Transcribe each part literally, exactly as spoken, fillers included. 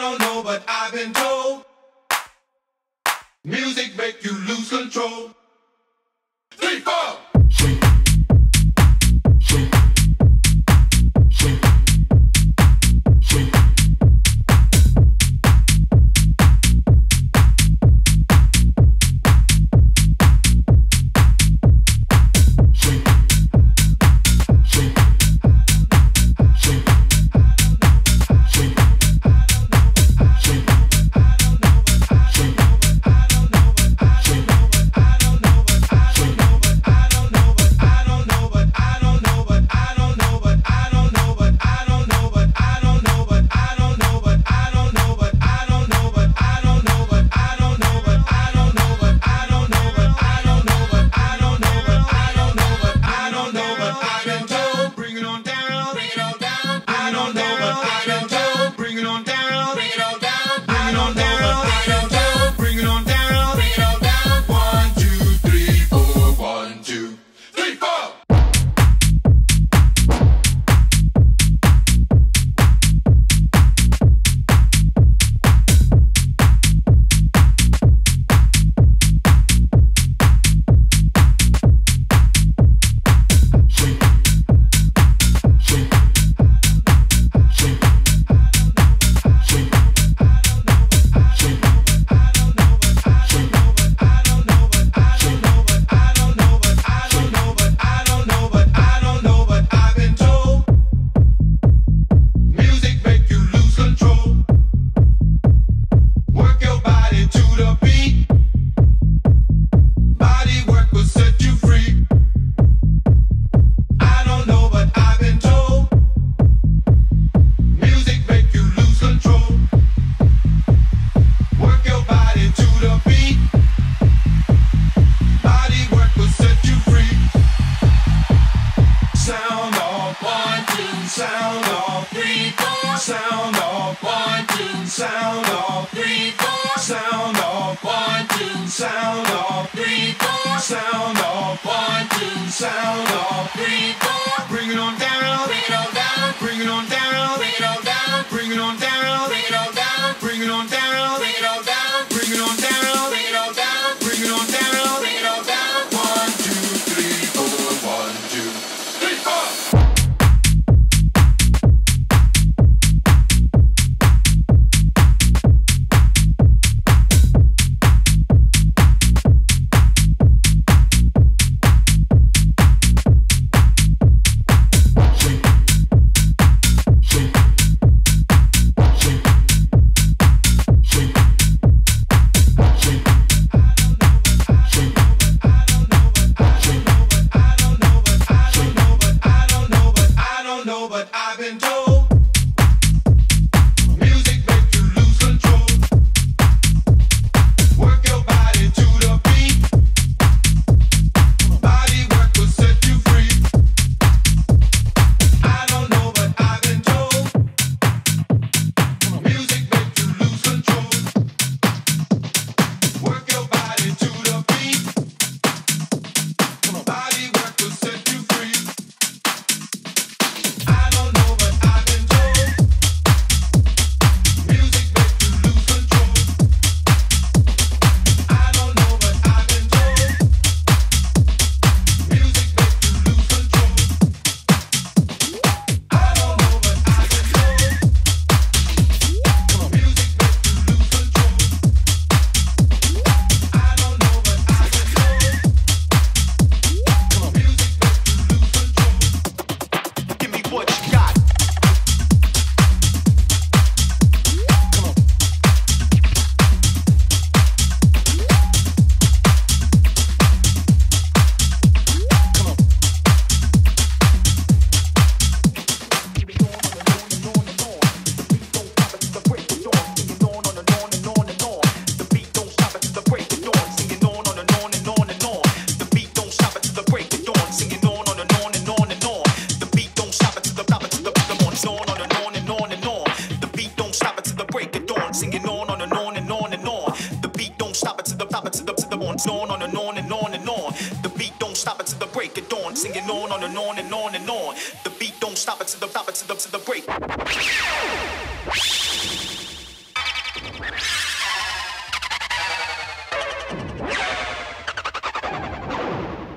don't know, but I've been told music make you lose control. Three, four.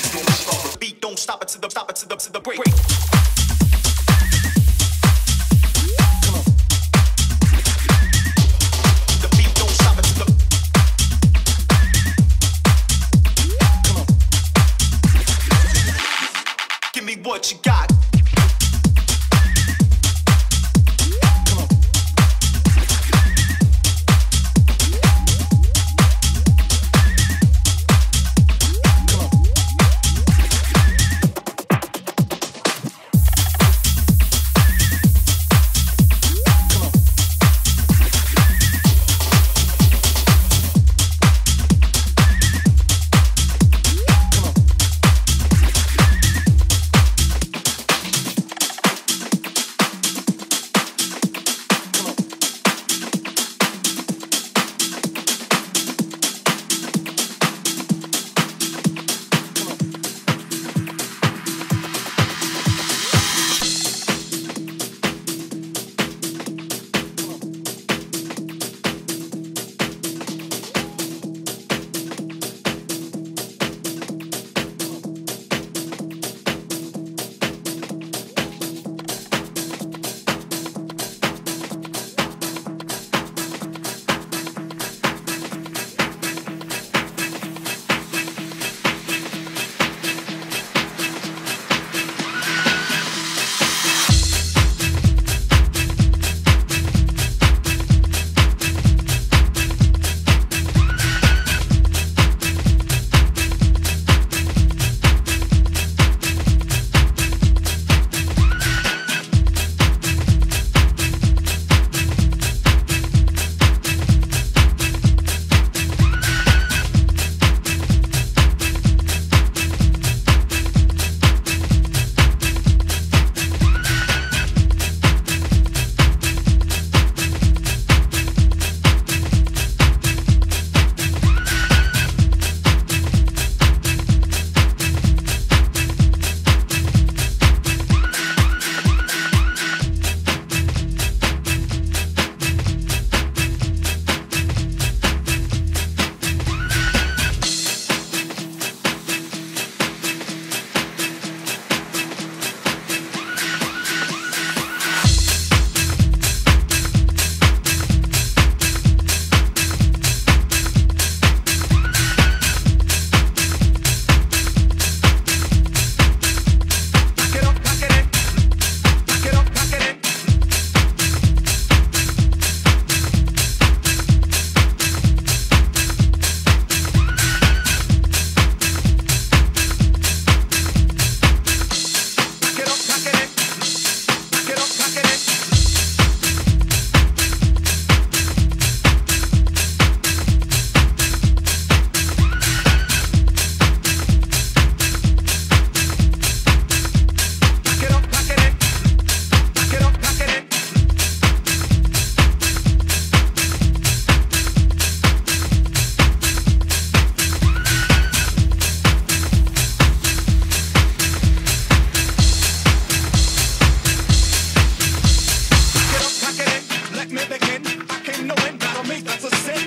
beat don't stop until the stop until the to the break. The beat don't stop until the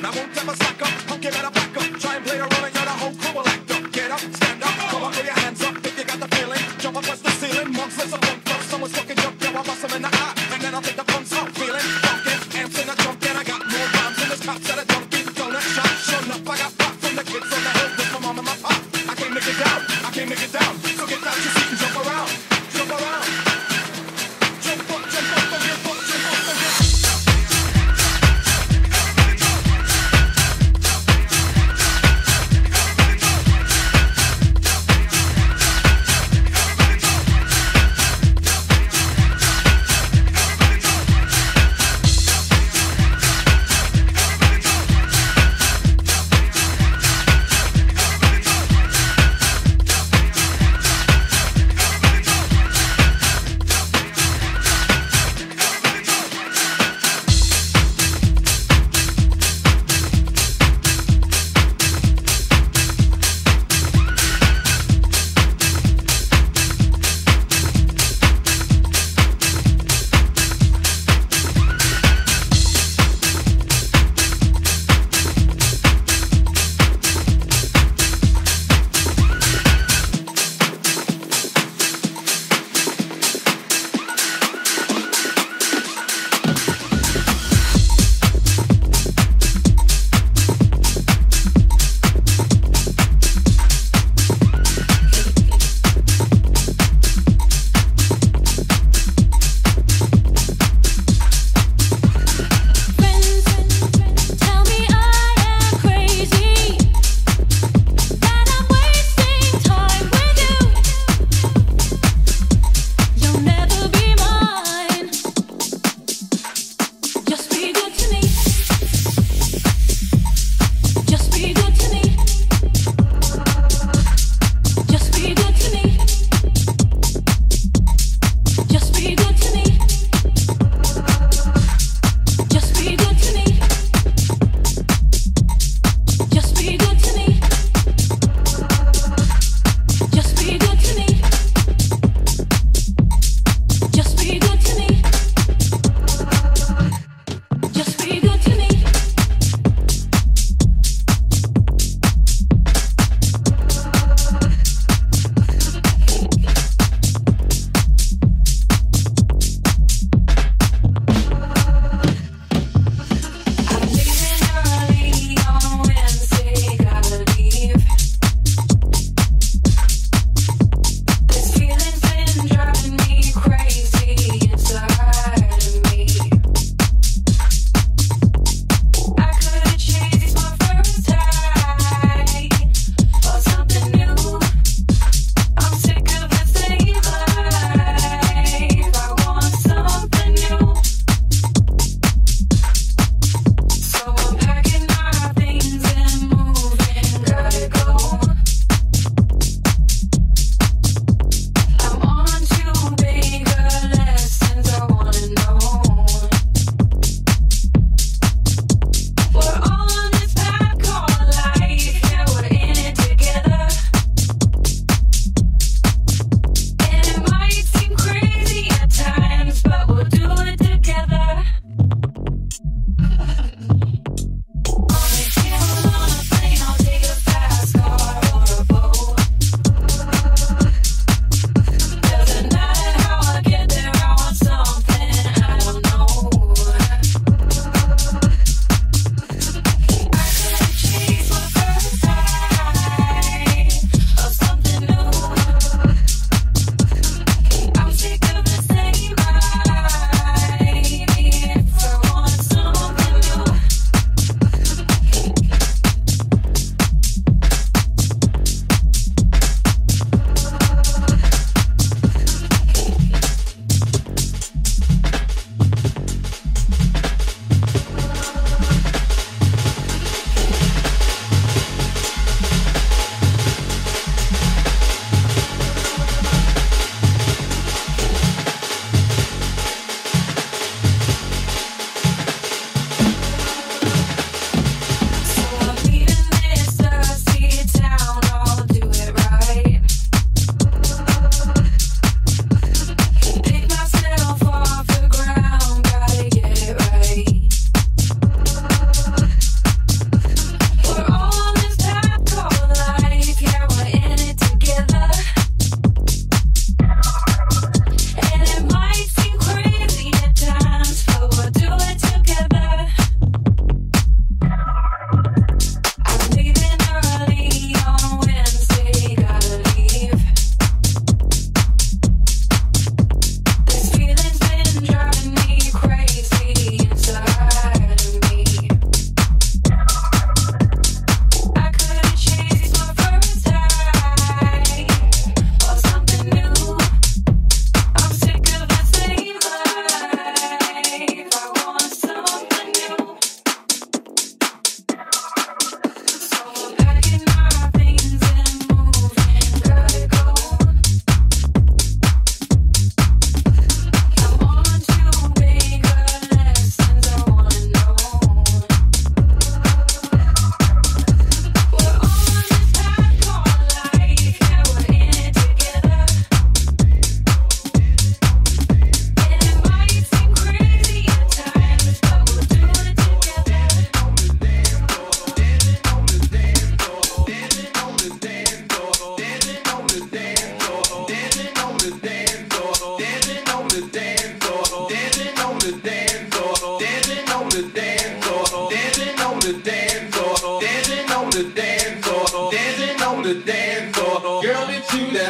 I won't ever slack up, I'll give it a back up. Try and play a role and you're the whole crew will act up. Get up, stand up, come on, throw your hands up if you got the feeling. Jump up, touch the ceiling, monks, let's up, up. Someone's fucking jump, yo, I bust them in the eye. And then I'll take the punks out, feeling funky. Amps in a jump, and I got more rhymes than this cops at a donkey donut shop. Sure enough, I got pop from the kids on the hill with my mom and my pop. I came to get down, I came to get down. So get out your seat and jump around, jump around. Jump up, jump up, don't give up, jump up, don't give up.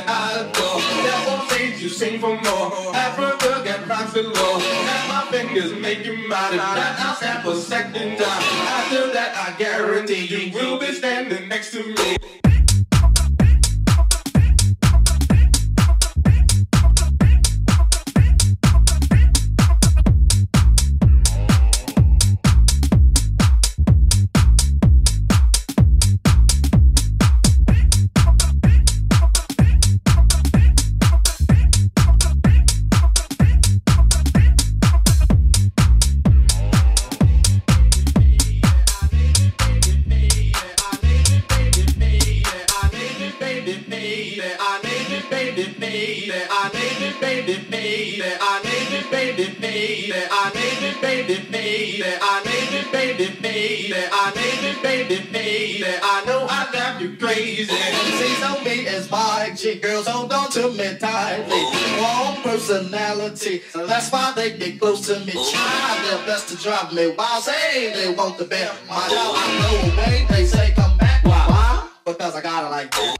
that I adore. Therefore things you sing for more. Africa get rocks below. And my fingers make you mine. That I'll stand for second time. After that I guarantee you will be standing next to me. I know I drive you crazy. She's on me as my chick. Girls hold on to me tightly. Warm personality, so that's why they get close to me. Try their best to drive me wild. Say they want the best. My dog, I know away. They say come back. Why? Why? Because I got it like that.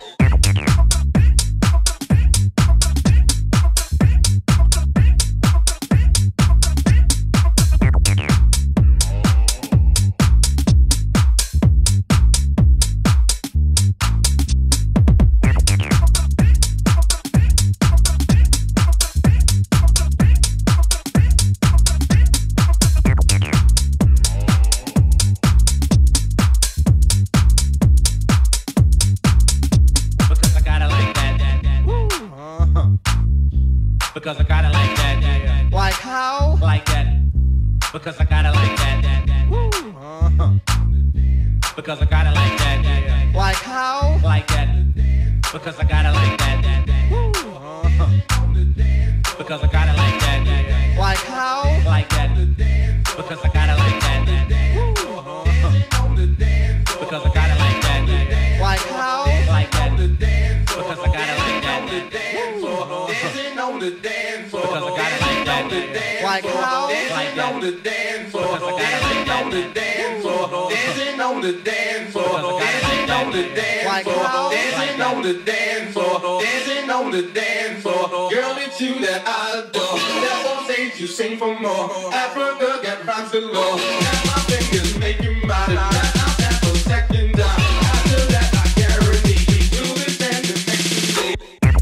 Because I got it like that. Like how? Like that. Because I got it like that. Uh-huh. Because I got it like that. Like how? Like that. Because I got it like that. Uh-huh. Because I got it like that. Like how? Like that. Because I got it like that. Uh-huh. Because I got it like that. Like how? Like that. Because I got it like that. Dancing on the dance floor. Because I got it like that. Like how? Like that. On the dance floor. Because I got it like Dancing on the dance floor. Dancing on the dance floor. Dancing on the dance floor. Dancing on the dance floor. Dancing on the dance floor. Girl, it's you that I adore. Therefore things you sing for more. Africa get rocks below. And my fingers make you mine. I'll stand for second time. After that I guarantee you will be standing next to me.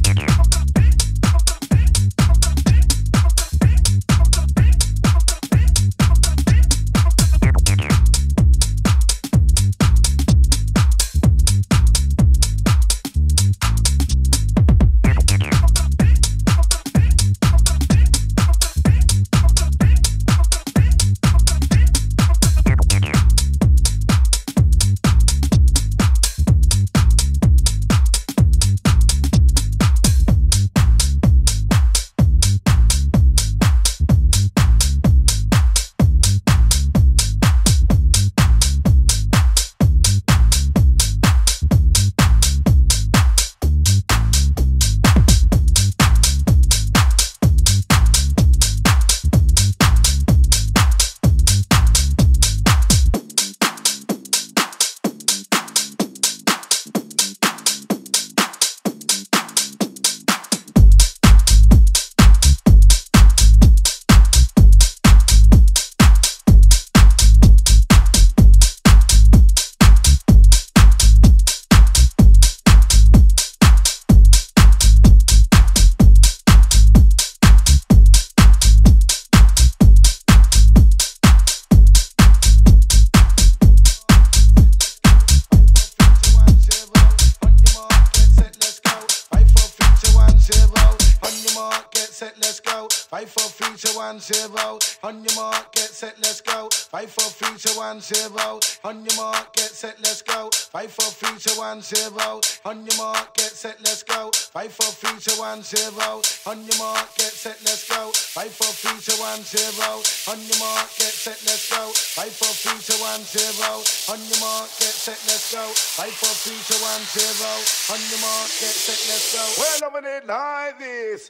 Zero, on your mark, get set, let's go. Five, four, three, two, one, zero. On your mark, get set, let's go. Five, four, three, two, one, zero. On your mark, get set, let's go. Five, four, three, two, one, zero. On your mark, get set, let's go. Five, four, three, two, one, zero. On your mark, get set, let's go. Five, four, three, two, one, zero. On your mark, get set, let's go. Five, four, three, two, one, zero. On your mark, get set, let's go. We're loving it like this.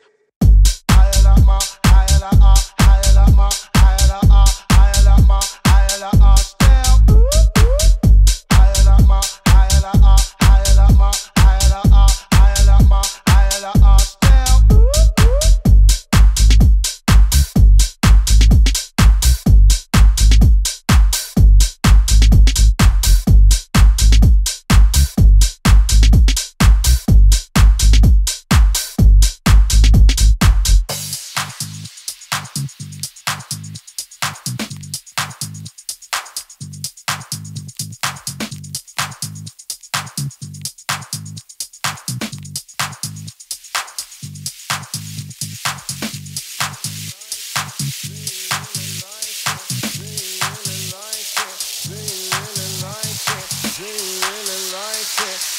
I like my, I like my. Ma, I la ah, I la ma, I la ah, still. I la ma, I la ah, I la ma, I la ah, I la ma, I la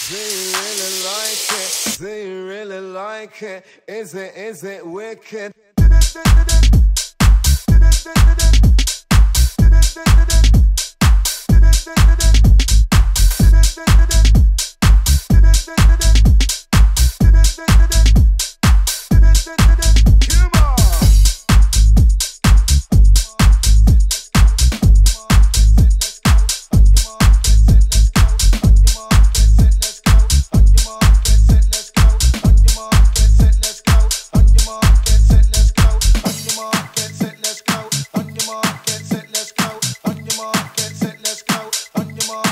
Do you really like it? Do you really like it? Is it, is it wicked? On your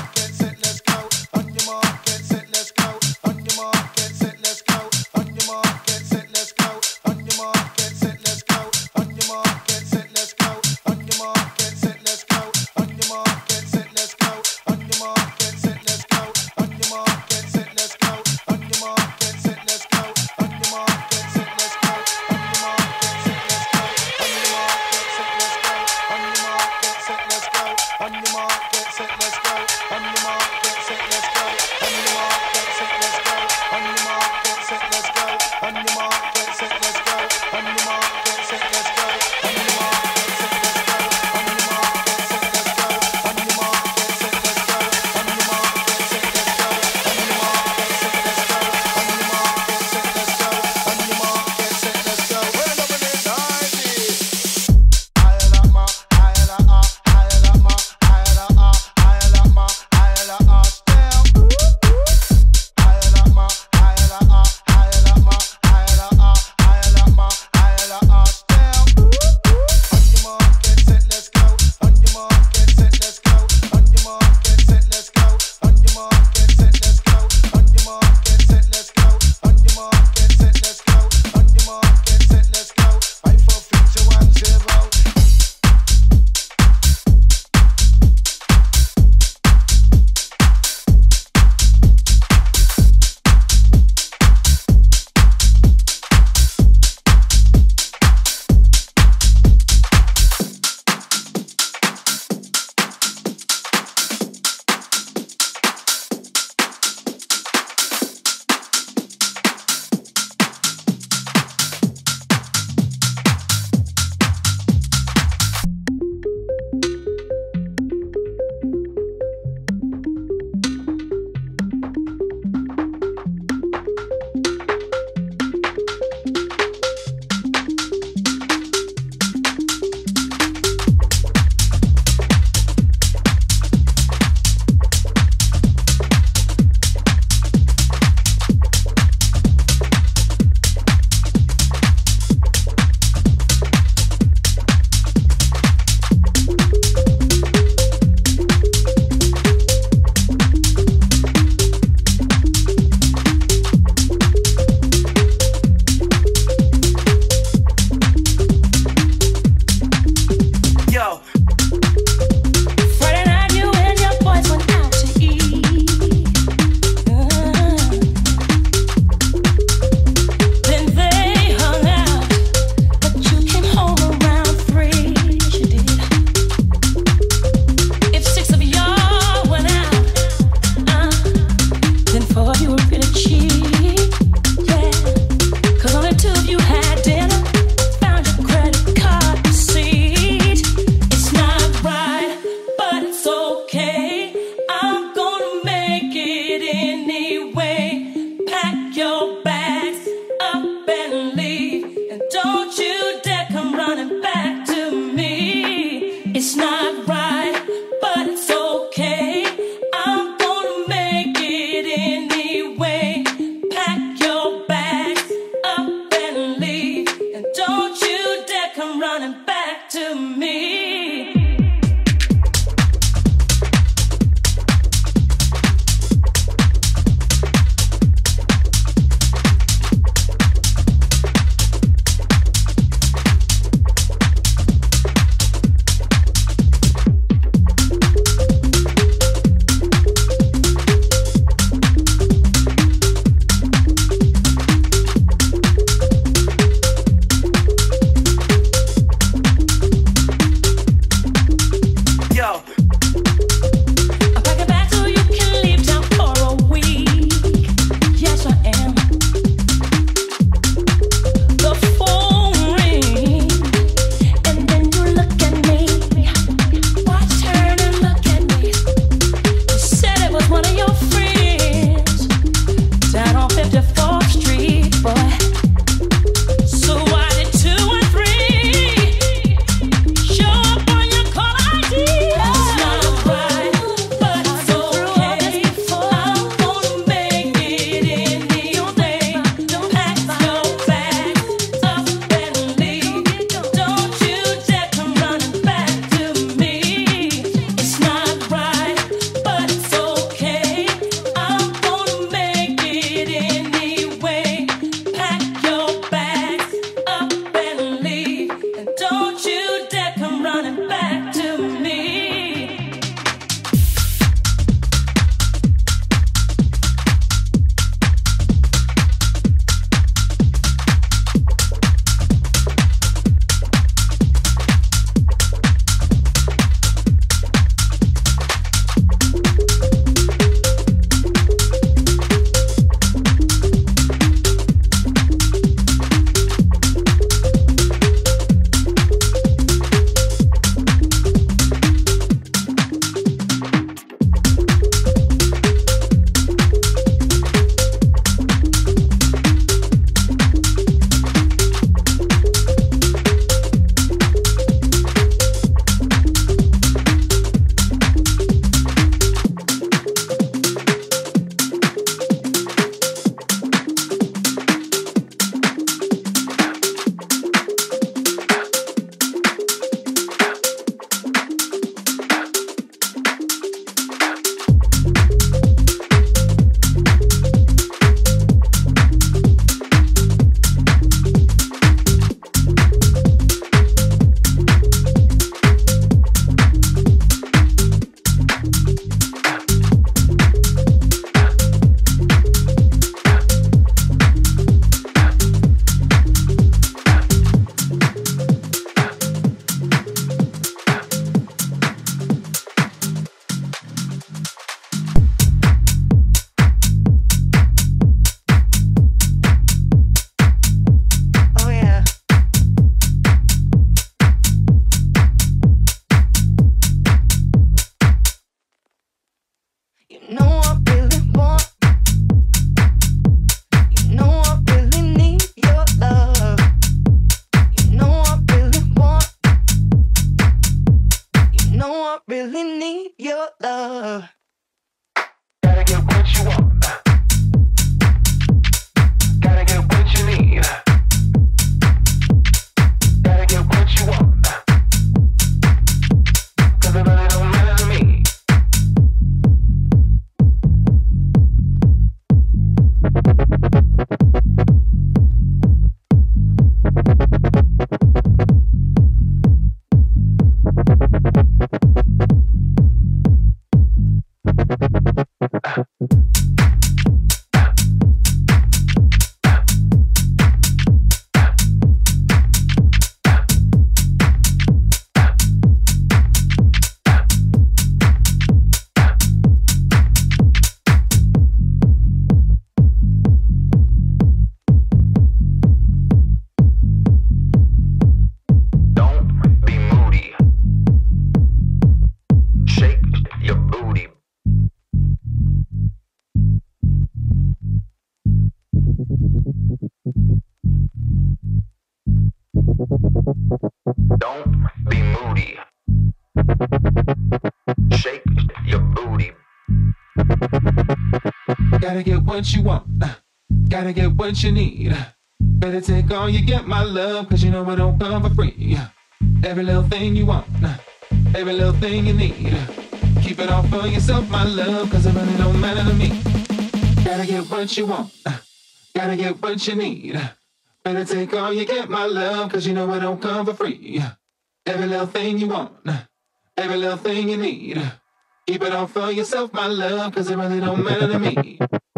Gotta get what you want, gotta get what you need. Better take all you get, my love, cause you know it don't come for free. Every little thing you want, every little thing you need. Keep it all for yourself, my love, cause it really don't matter to me. Gotta get what you want, gotta get what you need. Better take all you get, my love, cause you know it don't come for free. Every little thing you want, every little thing you need. Keep it all for yourself, my love, cause it really don't matter to me.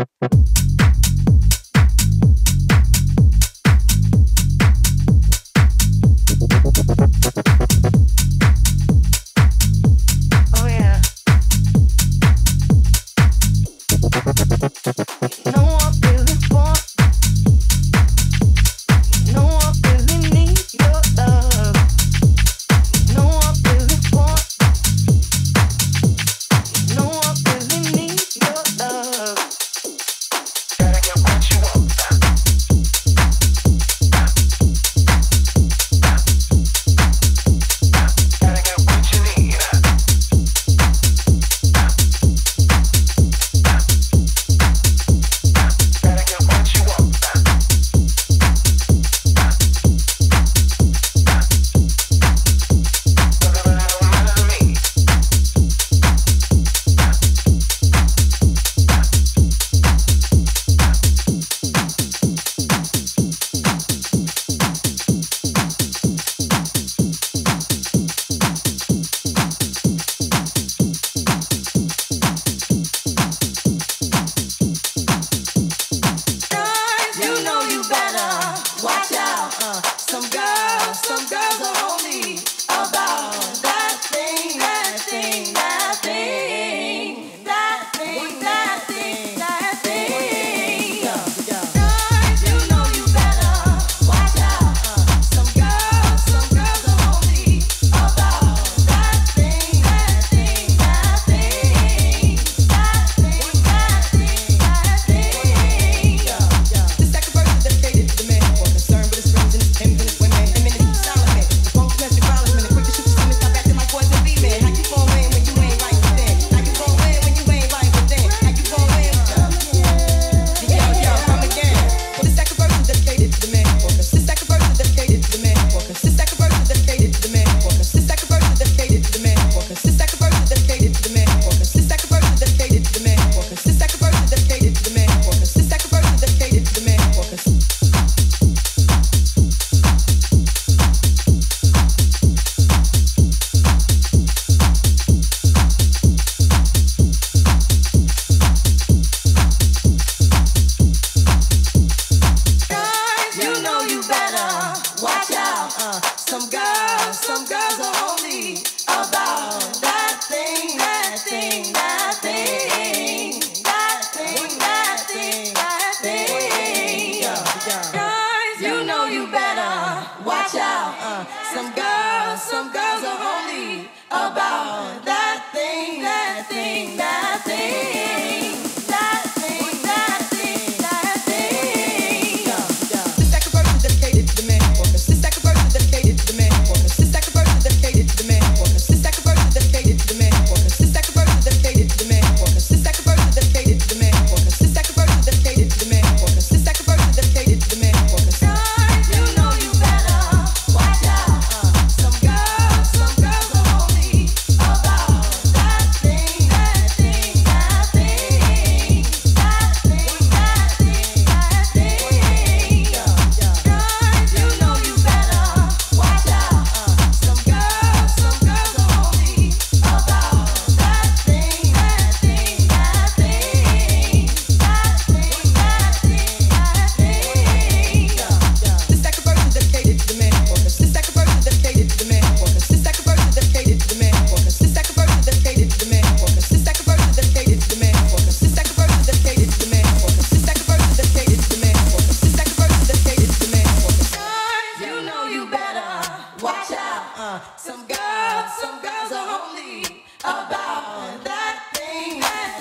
Oh yeah. You know I really want, you know I really need your love. You know I really want, you know I really need your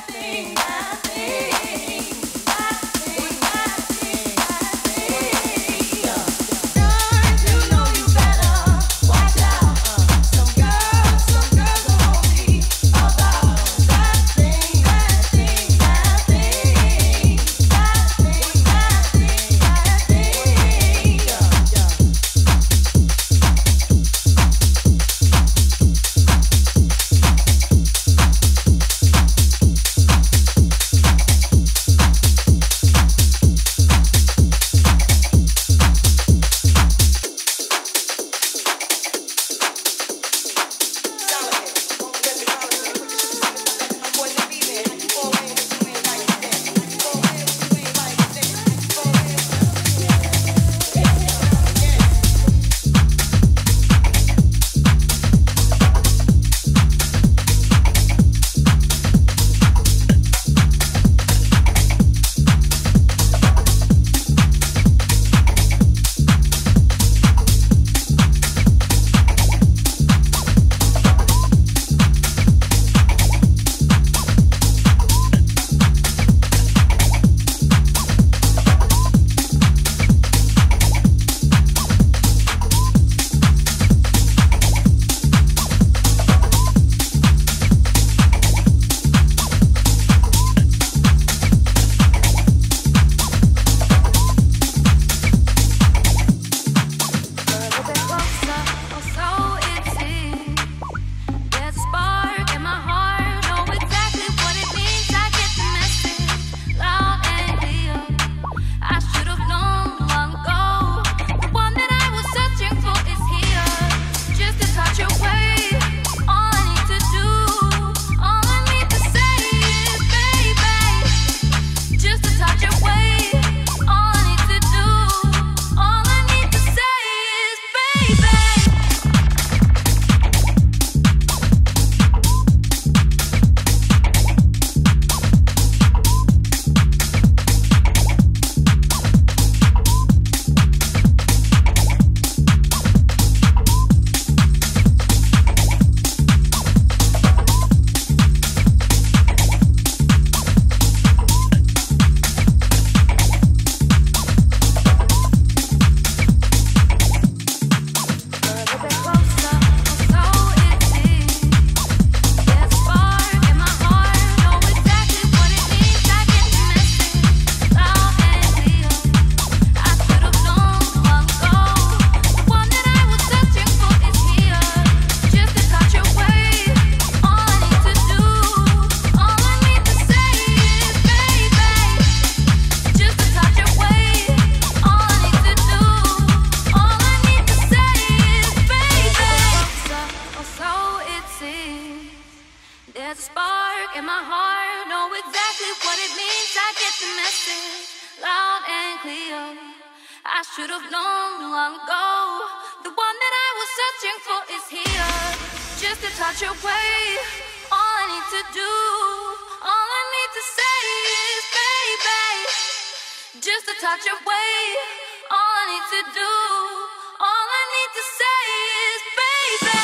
should have known long ago. The one that I was searching for is here, just a touch away. All I need to do, all I need to say is baby, just a touch away. All I need to do, all I need to say is baby.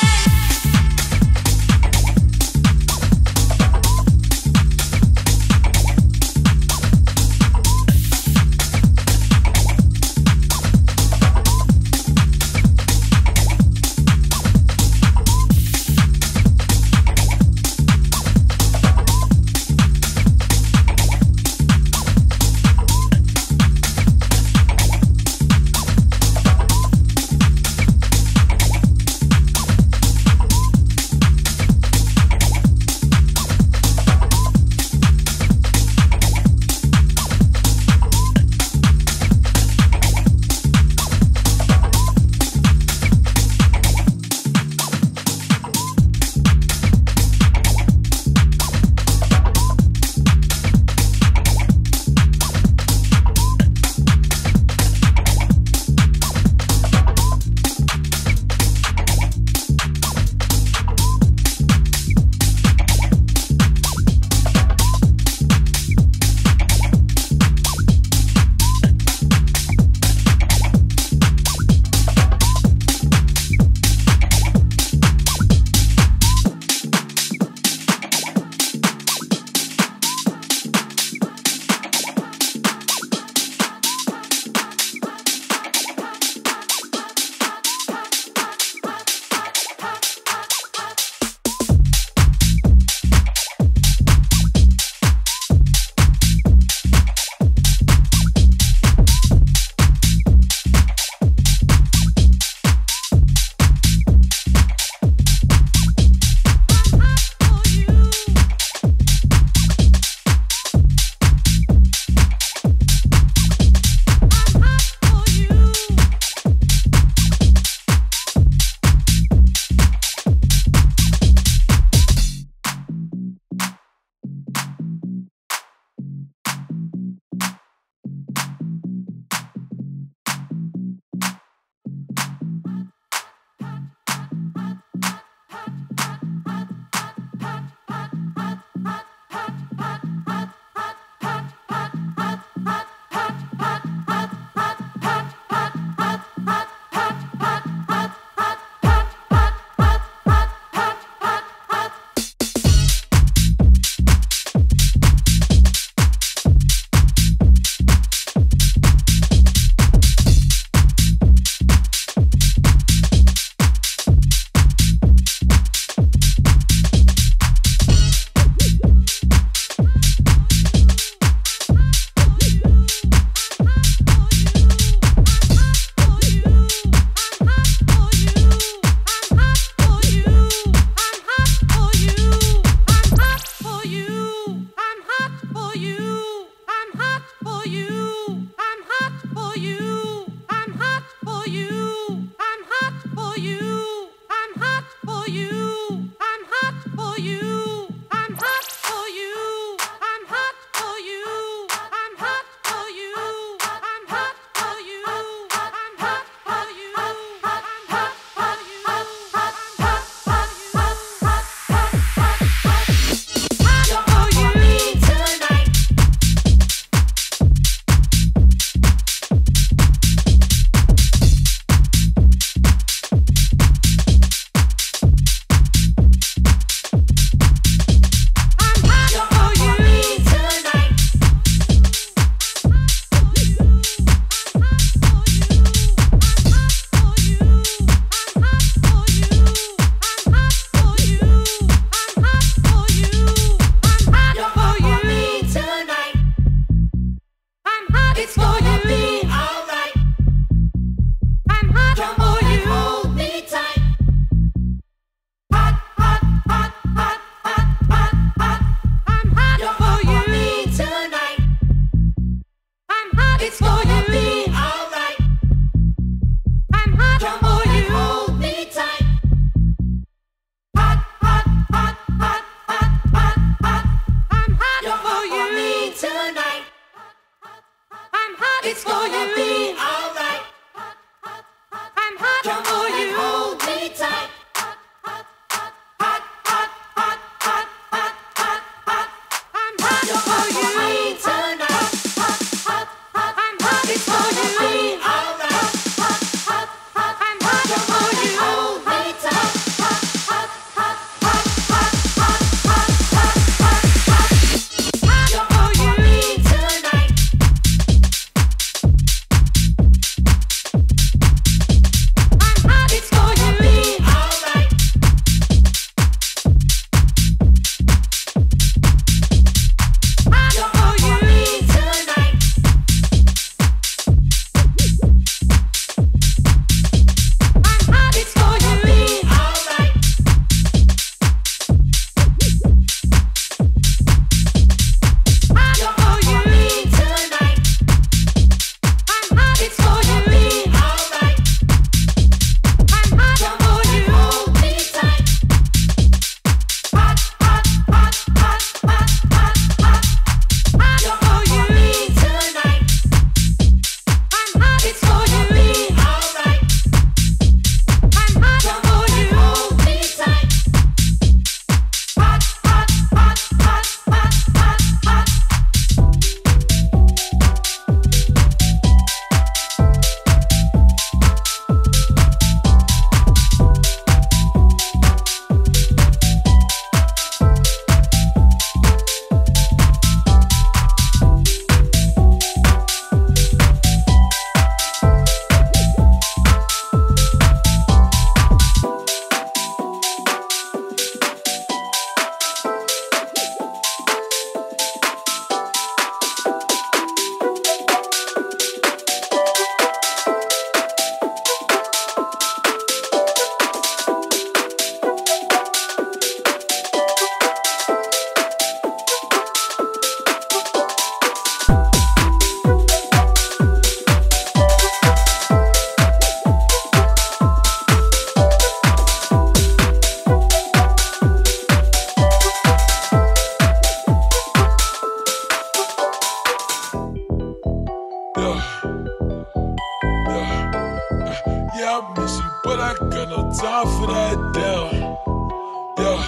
It's gonna be alright. I'm hot for you. Hold me tight. Hot, hot, hot, hot, hot, hot, hot, hot, hot, hot. I'm hot for you tonight. Hot, hot, hot, I'm hot for you. Alright. Hot, hot, hot, I'm hot for you. Hold me tight. Hot, hot, hot, hot, hot, hot, hot, hot, hot, hot. Hot for you tonight. I'm hot. It's gonna be alright. Hot for you tonight. I'm hot. It's gonna be alright. Hot for you tonight. I'm hot. It's gonna be alright. I'm hot for you. Hold me tight. Hot, hot, hot, hot, hot, hot, hot. Hot for you tonight. I'm hot. It's gonna be alright. I'm hot for you. Hold me tight. Hot, hot, hot, hot, hot, hot, hot. Yeah, yeah, yeah, I miss you, but I got no time for that. Damn, yeah,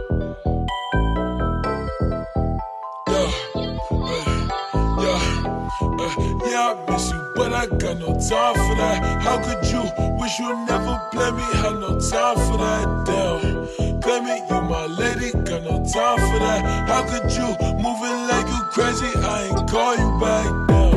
yeah, uh, yeah, uh, yeah, I miss you, but I got no time for that. How could you wish you never play me? Had no time for that. Damn, claim it, you my lady, got no time for that. How could you moving like you crazy? I ain't call you back. Damn.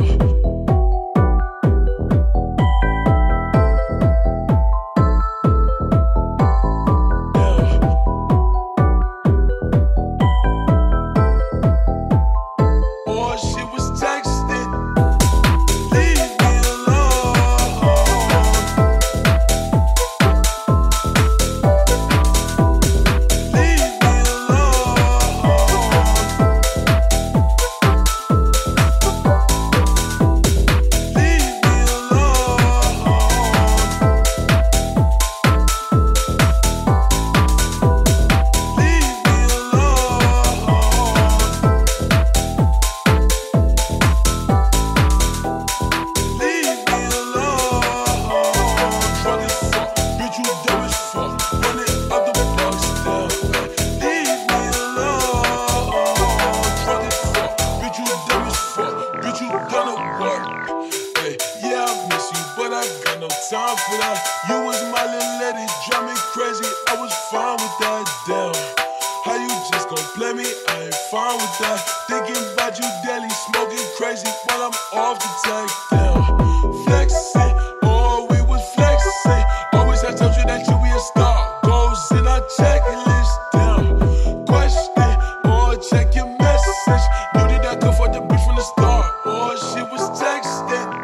Time for that. You was my little lady, drive me crazy. I was fine with that. Damn, how you just gon' play me? I ain't fine with that. Thinking about you daily, smoking crazy while I'm off the tag. Damn, flexing, oh we was flexing. Always I told you that you be a star. Goals in our checklist. Damn, question, oh check your message. Knew that I could afford the beat from the start. Oh she was texting.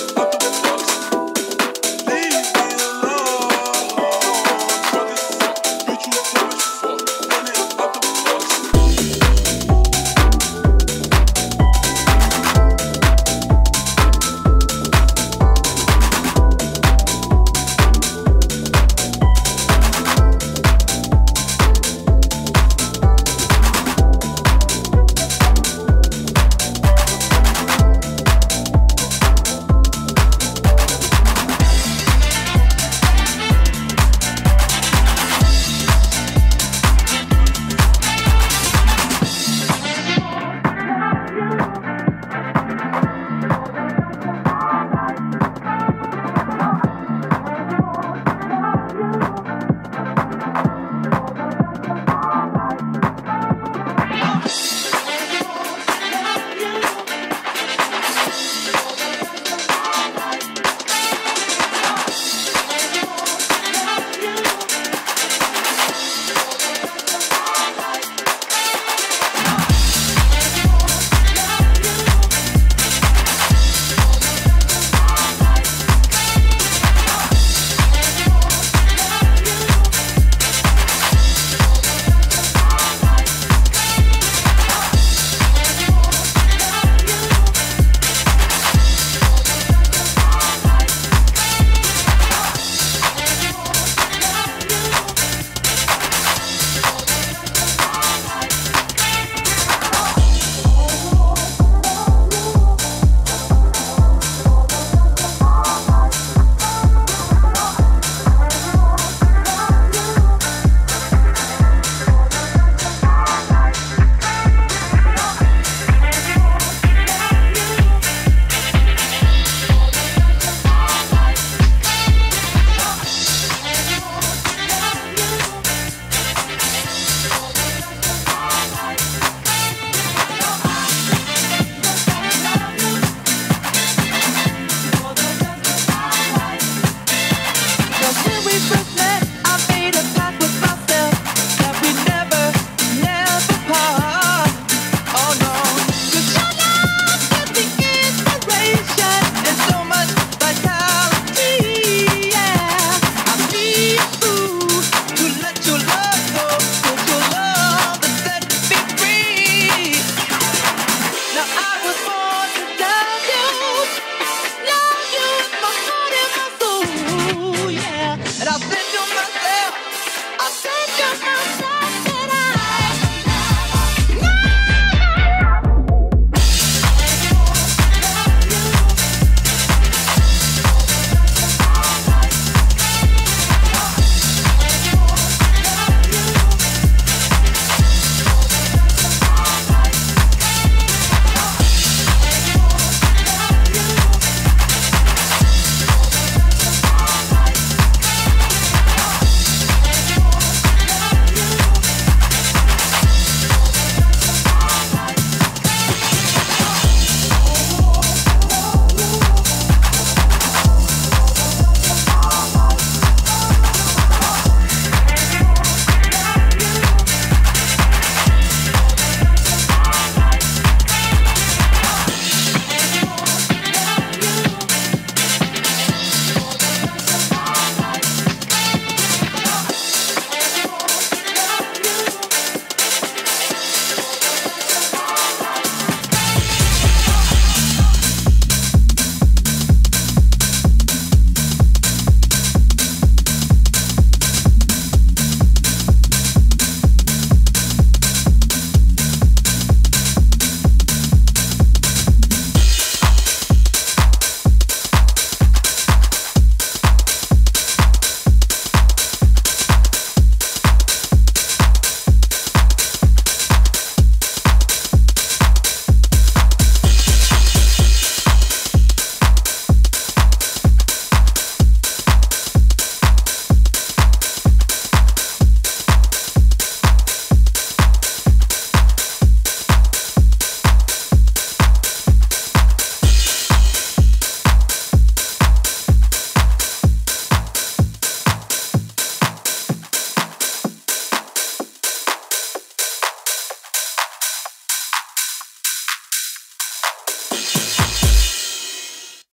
And I'll